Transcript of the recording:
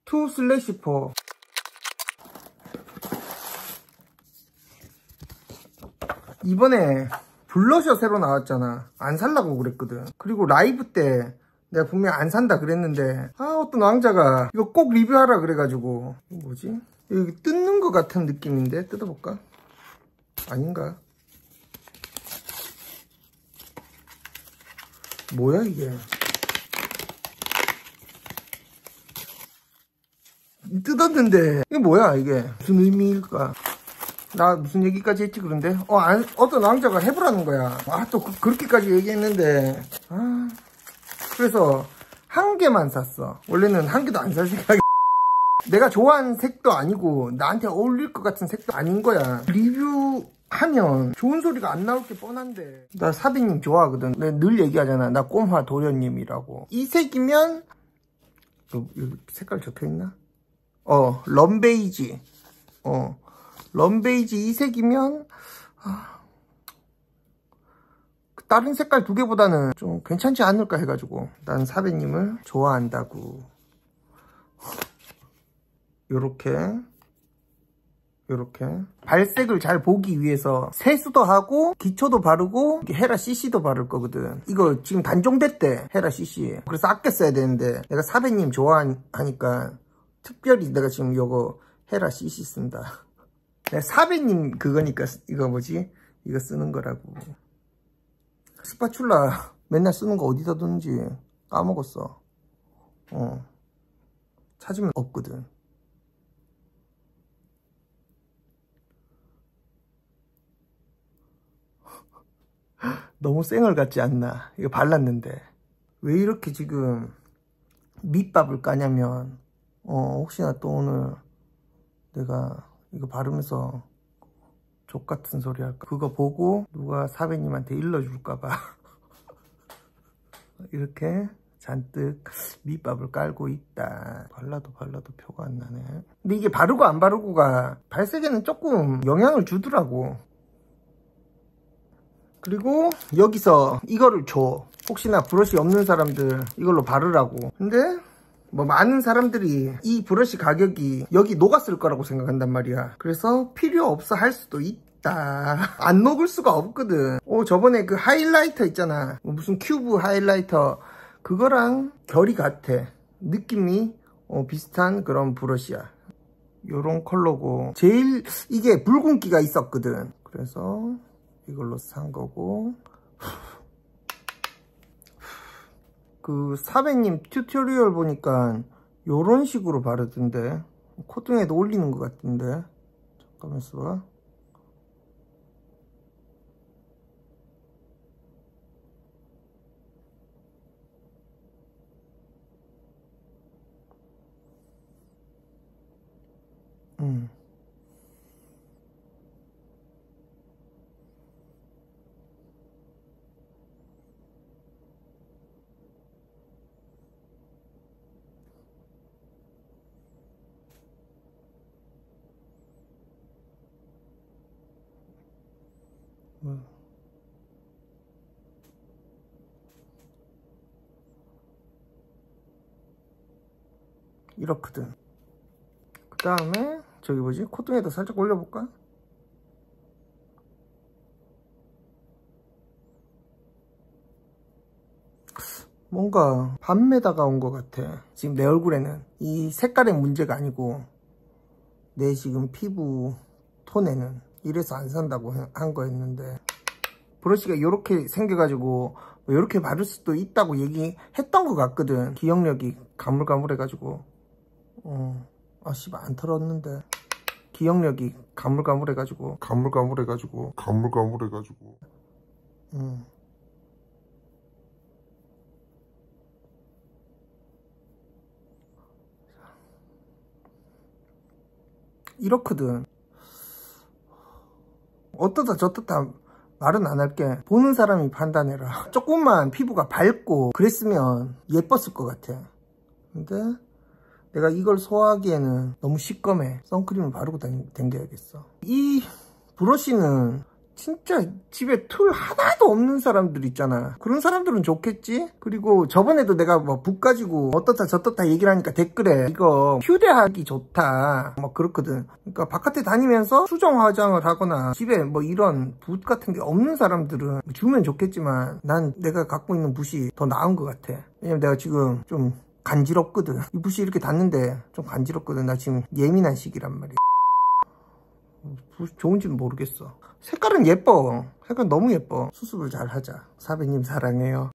2/4. 이번에 블러셔 새로 나왔잖아. 안 살라고 그랬거든. 그리고 라이브 때 내가 분명히 안 산다 그랬는데 어떤 왕자가 이거 꼭 리뷰하라 그래가지고. 이거 뭐지? 여기 뜯는 것 같은 느낌인데 뜯어볼까? 아닌가? 뭐야 이게? 뜯었는데 이게 뭐야 이게? 무슨 의미일까? 나 무슨 얘기까지 했지 그런데? 어떤 왕자가 해보라는 거야. 또 그렇게까지 얘기했는데. 그래서 한 개만 샀어. 원래는 한 개도 안 살 생각이. 내가 좋아하는 색도 아니고 나한테 어울릴 것 같은 색도 아닌 거야. 리뷰하면 좋은 소리가 안 나올 게 뻔한데. 나 사비님 좋아하거든. 내가 늘 얘기하잖아. 나 꼼화 도련님이라고. 이 색이면 여기 색깔 적혀있나? 럼베이지. 럼베이지 이 색이면 다른 색깔 두 개보다는 좀 괜찮지 않을까 해가지고. 난 사배님을 좋아한다고. 요렇게 발색을 잘 보기 위해서 세수도 하고 기초도 바르고 헤라 CC도 바를 거거든. 이거 지금 단종됐대, 헤라 CC. 그래서 아껴 써야 되는데 내가 사배님 좋아하니까 특별히 내가 지금 요거 헤라 CC 쓴다. 내가 사배님 그거니까 이거 뭐지? 이거 쓰는 거라고. 스파츌라 맨날 쓰는 거 어디다 뒀는지 까먹었어. 찾으면 없거든. 너무 쌩얼 같지 않나? 이거 발랐는데 왜 이렇게 지금 밑밥을 까냐면 혹시나 또 오늘 내가 이거 바르면서 족같은 소리 할까? 그거 보고 누가 사배님한테 일러줄까봐 이렇게 잔뜩 밑밥을 깔고 있다. 발라도 표가 안 나네. 근데 이게 바르고 안 바르고가 발색에는 조금 영향을 주더라고. 그리고 여기서 이거를 줘. 혹시나 브러쉬 없는 사람들 이걸로 바르라고. 근데 뭐 많은 사람들이 이 브러쉬 가격이 여기 녹았을 거라고 생각한단 말이야. 그래서 필요 없어 할 수도 있다. 안 녹을 수가 없거든. 저번에 그 하이라이터 있잖아. 무슨 큐브 하이라이터 그거랑 결이 같아. 느낌이 비슷한 그런 브러쉬야. 요런 컬러고 제일 이게 붉은기가 있었거든. 그래서 이걸로 산 거고. 그 사배님 튜토리얼 보니까 요런 식으로 바르던데 콧등에도 올리는 것 같은데. 잠깐만 있어봐. 이렇거든. 그 다음에 저기 뭐지? 콧등에다 살짝 올려볼까? 뭔가 밤에다가 온 것 같아. 지금 내 얼굴에는 이 색깔의 문제가 아니고 내 지금 피부 톤에는. 이래서 안 산다고 한 거였는데 브러쉬가 이렇게 생겨가지고 이렇게 바를 수도 있다고 얘기했던 것 같거든. 기억력이 가물가물해가지고 씨발 안 털었는데 기억력이 가물가물해가지고 이렇거든. 어떠다 저떠다 말은 안 할게. 보는 사람이 판단해라. 조금만 피부가 밝고 그랬으면 예뻤을 것 같아. 근데 내가 이걸 소화하기에는 너무 시꺼매. 선크림을 바르고 댕겨야겠어. 이 브러쉬는 진짜 집에 툴 하나도 없는 사람들 있잖아. 그런 사람들은 좋겠지? 그리고 저번에도 내가 뭐 붓 가지고 어떻다 저떻다 얘기를 하니까 댓글에 이거 휴대하기 좋다 뭐 그렇거든. 그러니까 바깥에 다니면서 수정 화장을 하거나 집에 뭐 이런 붓 같은 게 없는 사람들은 주면 좋겠지만 난 내가 갖고 있는 붓이 더 나은 것 같아. 왜냐면 내가 지금 좀 간지럽거든. 이 붓이 이렇게 닿는데 좀 간지럽거든. 나 지금 예민한 시기란 말이야. 붓이 좋은지는 모르겠어. 색깔은 예뻐. 색깔 너무 예뻐. 수습을 잘 하자. 사배님 사랑해요.